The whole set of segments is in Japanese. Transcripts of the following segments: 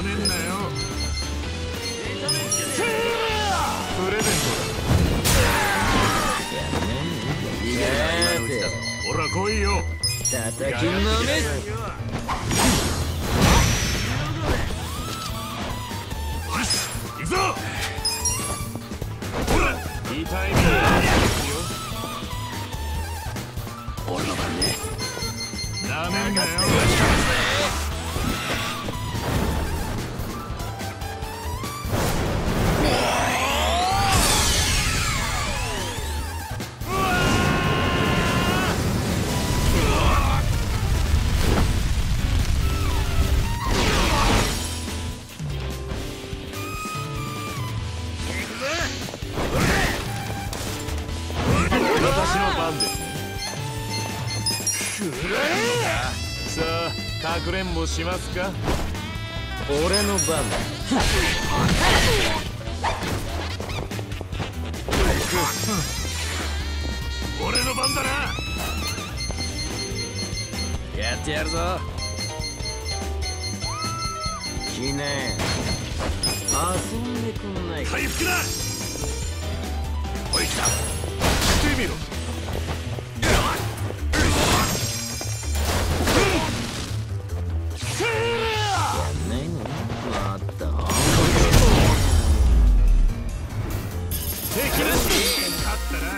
めんなよ。プレゼントだ。ほら来いよ。 叩きのめす。 行くぞ。ほらいいタイミングだよ。 俺の番ね。 なめんなよ。私の番ですね。さあ、かくれんぼしますか。 俺の番だ。 俺の番だな。 やってやるぞ。来なよ。遊んでくんないか。 回復だ。おい来た。してみろ。 ないの？あった。 敵なし。勝ったな。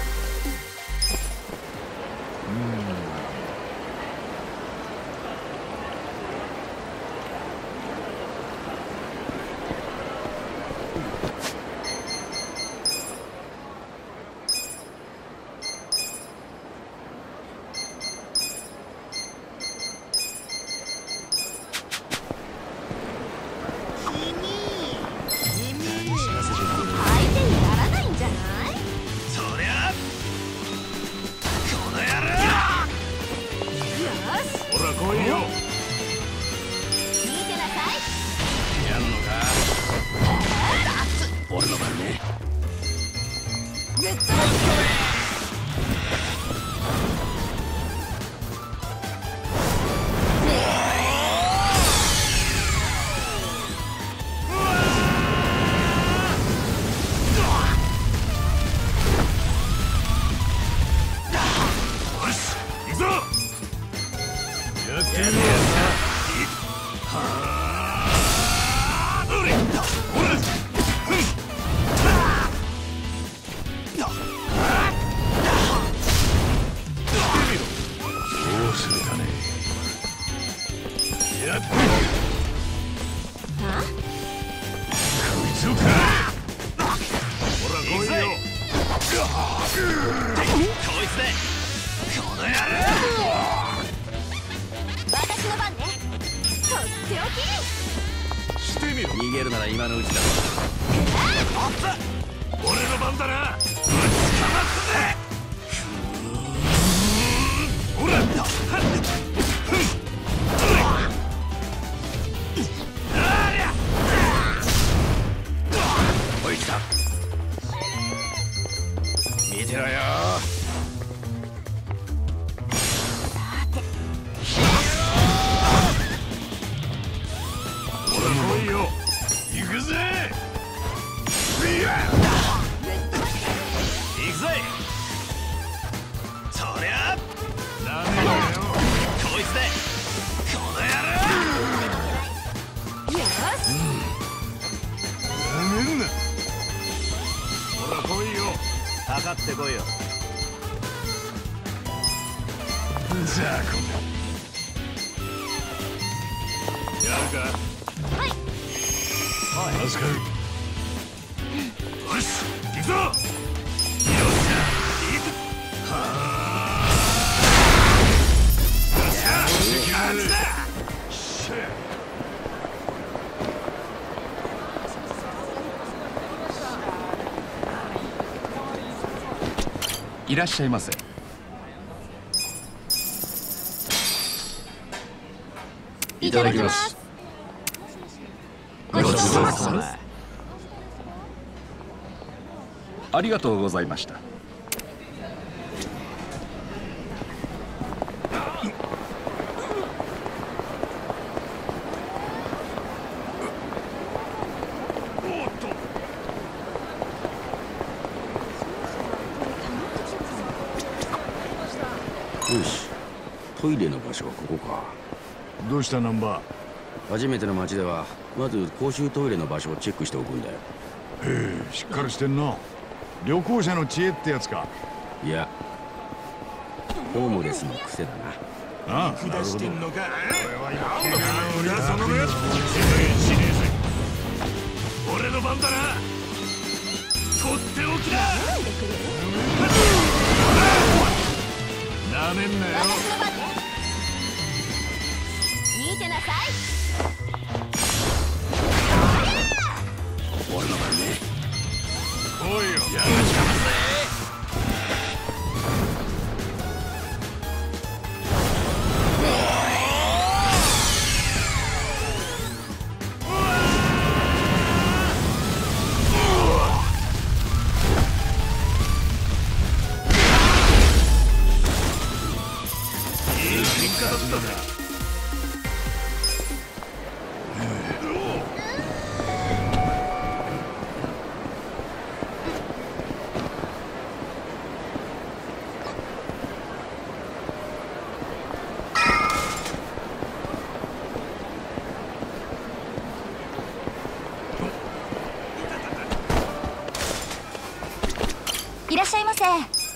俺の番ね。逃げるなら今のうちだ。 俺の番だな。ほら。 おい来た。見てろよ。 来いよ。行くぜ。行くぜ。そりゃダメだよ。こいつでこの野郎。よし。ダメんな。ほら来いよ。 かかってこいよ。 じゃあこれやるか。助かる。よし行くぞ。よっしゃ行く。はあ。よっしゃ勝ちだ。しゃいらっしゃいませ。 いただきます。ごちそうさま。 ありがとうございました。 よし、トイレの場所はここか。 どうしたナンバ初めての街ではまず公衆トイレの場所をチェックしておくんだよ。 ー？へえ、しっかりしてんな。旅行者の知恵ってやつか。 いや、ホームレスの癖だな。 ああ、なるほど。 のか。 裏そのやつ俺の番だな。とっておきだ。なめんなよ。 私の番ね。見てなさい。 俺の番ね。 来いよ。 やるしかまぜ。 いらっしゃいませ。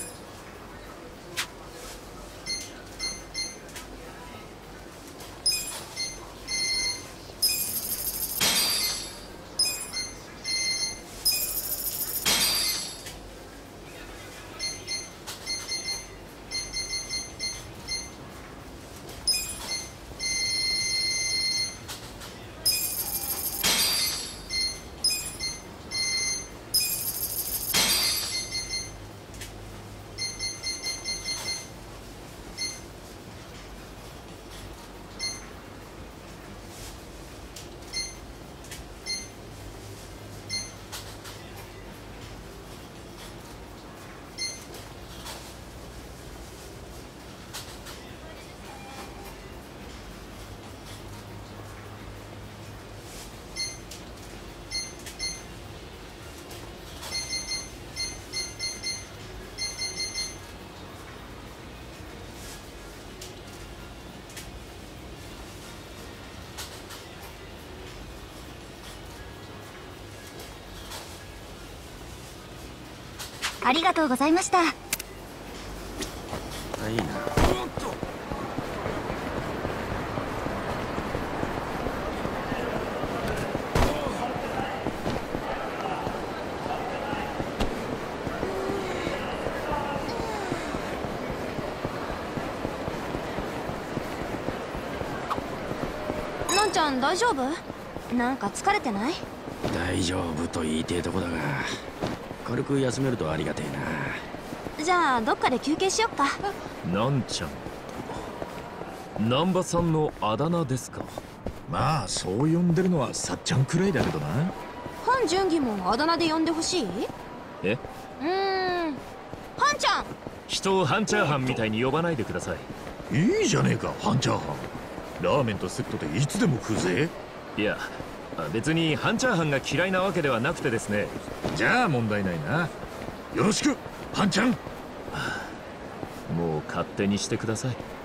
ありがとうございました。 あ、いいな。 のんちゃん大丈夫？なんか疲れてない？ 大丈夫と言いてえとこだが、軽く休めるとありがてえな。 じゃあどっかで休憩しよっか。 なんちゃん。南波さんのあだ名ですか。 まあそう呼んでるのはさっちゃんくらいだけどな。 ハン・ジュンギもあだ名で呼んでほしい？ え？ ハンちゃん。 人をハンチャーハンみたいに呼ばないでください。 いいじゃねえか、ハンチャーハン。ラーメンとセットでいつでも食うぜ。 いや、別にハンチャーハンが嫌いなわけではなくてですね。 じゃあ問題ないな。よろしくハンちゃん。 もう勝手にしてください。